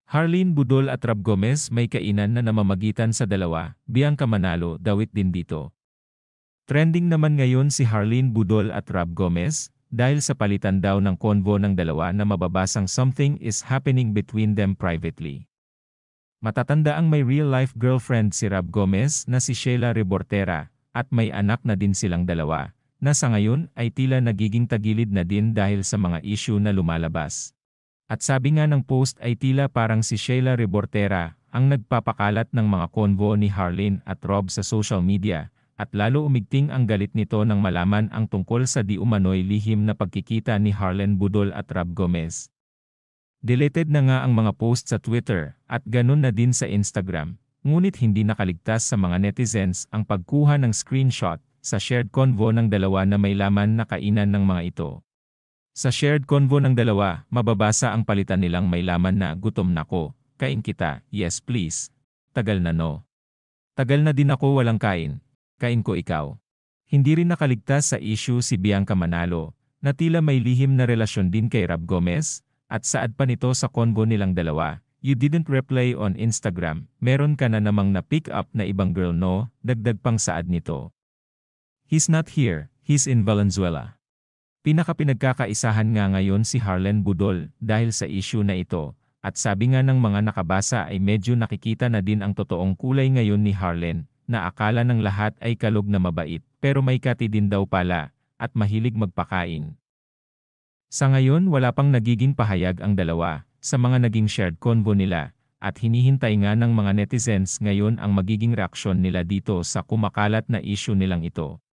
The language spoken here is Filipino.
Harleen Budol at Rob Gomez may kainan na namamagitan sa dalawa, Bianca Manalo dawit din dito. Trending naman ngayon si Harleen Budol at Rob Gomez, dahil sa palitan daw ng convo ng dalawa na mababasang something is happening between them privately. Matatanda ang may real-life girlfriend si Rob Gomez na si Sheila Rebortera, at may anak na din silang dalawa, na sa ngayon ay tila nagiging tagilid na din dahil sa mga issue na lumalabas. At sabi nga ng post ay tila parang si Sheila Rebortera ang nagpapakalat ng mga convo ni Harleen at Rob sa social media, at lalo umigting ang galit nito nang malaman ang tungkol sa di umano'y lihim na pagkikita ni Harleen Budol at Rob Gomez. Deleted na nga ang mga post sa Twitter at ganun na din sa Instagram, ngunit hindi nakaligtas sa mga netizens ang pagkuha ng screenshot sa shared convo ng dalawa na may laman na kainan ng mga ito. Sa shared convo ng dalawa, mababasa ang palitan nilang may laman na gutom na ko, kain kita, yes please. Tagal na no. Tagal na din ako walang kain, kain ko ikaw. Hindi rin nakaligtas sa issue si Bianca Manalo, na tila may lihim na relasyon din kay Rob Gomez, at saad pa nito sa convo nilang dalawa, you didn't reply on Instagram, meron ka na namang na-pick up na ibang girl no, dagdag pang saad nito. He's not here, he's in Valenzuela. Pinakapinagkakaisahan nga ngayon si Harleen Budol dahil sa issue na ito, at sabi nga ng mga nakabasa ay medyo nakikita na din ang totoong kulay ngayon ni Harleen, na akala ng lahat ay kalog na mabait, pero may kati din daw pala, at mahilig magpakain. Sa ngayon wala pang nagiging pahayag ang dalawa, sa mga naging shared convo nila, at hinihintay nga ng mga netizens ngayon ang magiging reaksyon nila dito sa kumakalat na issue nilang ito.